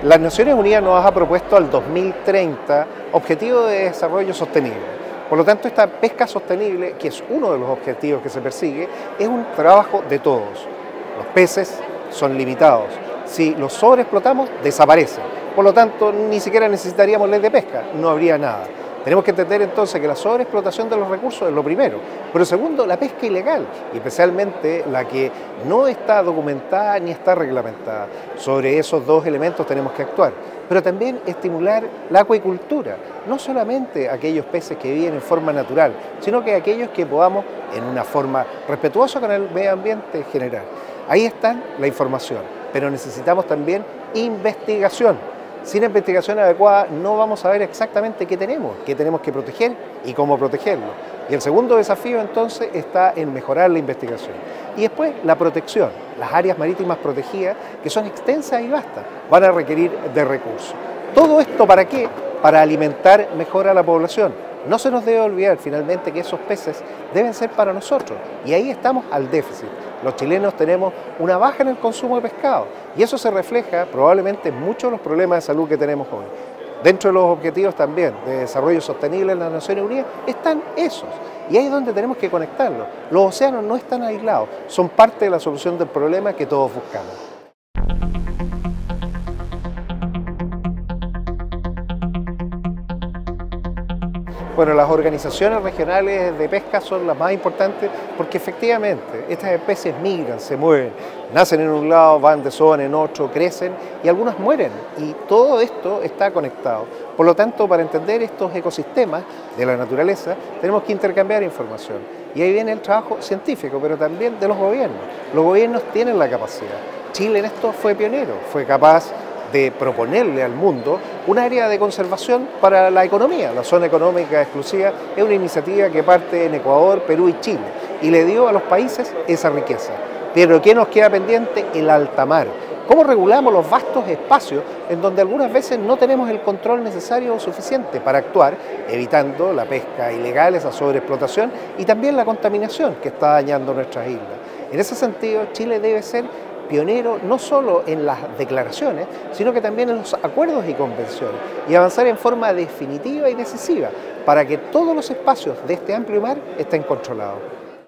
Las Naciones Unidas nos ha propuesto al 2030 Objetivo de Desarrollo Sostenible. Por lo tanto, esta pesca sostenible, que es uno de los objetivos que se persigue, es un trabajo de todos. Los peces son limitados. Si los sobreexplotamos, desaparecen. Por lo tanto, ni siquiera necesitaríamos ley de pesca, no habría nada. Tenemos que entender entonces que la sobreexplotación de los recursos es lo primero, pero segundo, la pesca ilegal, y especialmente la que no está documentada ni está reglamentada. Sobre esos dos elementos tenemos que actuar, pero también estimular la acuicultura, no solamente aquellos peces que viven en forma natural, sino que aquellos que podamos, en una forma respetuosa con el medio ambiente, generar. Ahí está la información, pero necesitamos también investigación. Sin investigación adecuada no vamos a ver exactamente qué tenemos que proteger y cómo protegerlo. Y el segundo desafío entonces está en mejorar la investigación. Y después la protección. Las áreas marítimas protegidas, que son extensas y vastas, van a requerir de recursos. ¿Todo esto para qué? Para alimentar mejor a la población. No se nos debe olvidar finalmente que esos peces deben ser para nosotros y ahí estamos al déficit. Los chilenos tenemos una baja en el consumo de pescado y eso se refleja probablemente en muchos de los problemas de salud que tenemos hoy. Dentro de los objetivos también de desarrollo sostenible en las Naciones Unidas están esos y ahí es donde tenemos que conectarlos. Los océanos no están aislados, son parte de la solución del problema que todos buscamos. Bueno, las organizaciones regionales de pesca son las más importantes porque efectivamente estas especies migran, se mueven, nacen en un lado, van de zona en otro, crecen y algunas mueren y todo esto está conectado. Por lo tanto, para entender estos ecosistemas de la naturaleza tenemos que intercambiar información y ahí viene el trabajo científico, pero también de los gobiernos. Los gobiernos tienen la capacidad. Chile en esto fue pionero, fue capaz de proponerle al mundo un área de conservación para la economía. La zona económica exclusiva es una iniciativa que parte en Ecuador, Perú y Chile y le dio a los países esa riqueza. Pero ¿qué nos queda pendiente? El alta mar. ¿Cómo regulamos los vastos espacios en donde algunas veces no tenemos el control necesario o suficiente para actuar, evitando la pesca ilegal, esa sobreexplotación y también la contaminación que está dañando nuestras islas? En ese sentido, Chile debe ser pionero no solo en las declaraciones, sino que también en los acuerdos y convenciones, y avanzar en forma definitiva y decisiva para que todos los espacios de este amplio mar estén controlados.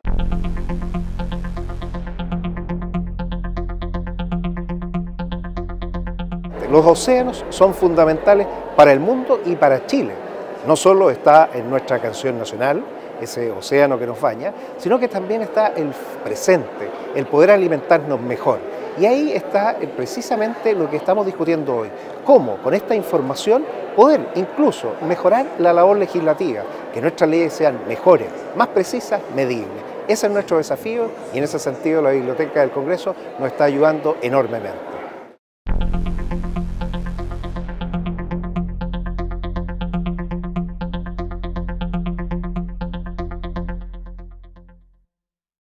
Los océanos son fundamentales para el mundo y para Chile. No solo está en nuestra canción nacional, ese océano que nos baña, sino que también está el presente, el poder alimentarnos mejor. Y ahí está precisamente lo que estamos discutiendo hoy. Cómo con esta información poder incluso mejorar la labor legislativa, que nuestras leyes sean mejores, más precisas, medibles. Ese es nuestro desafío y en ese sentido la Biblioteca del Congreso nos está ayudando enormemente.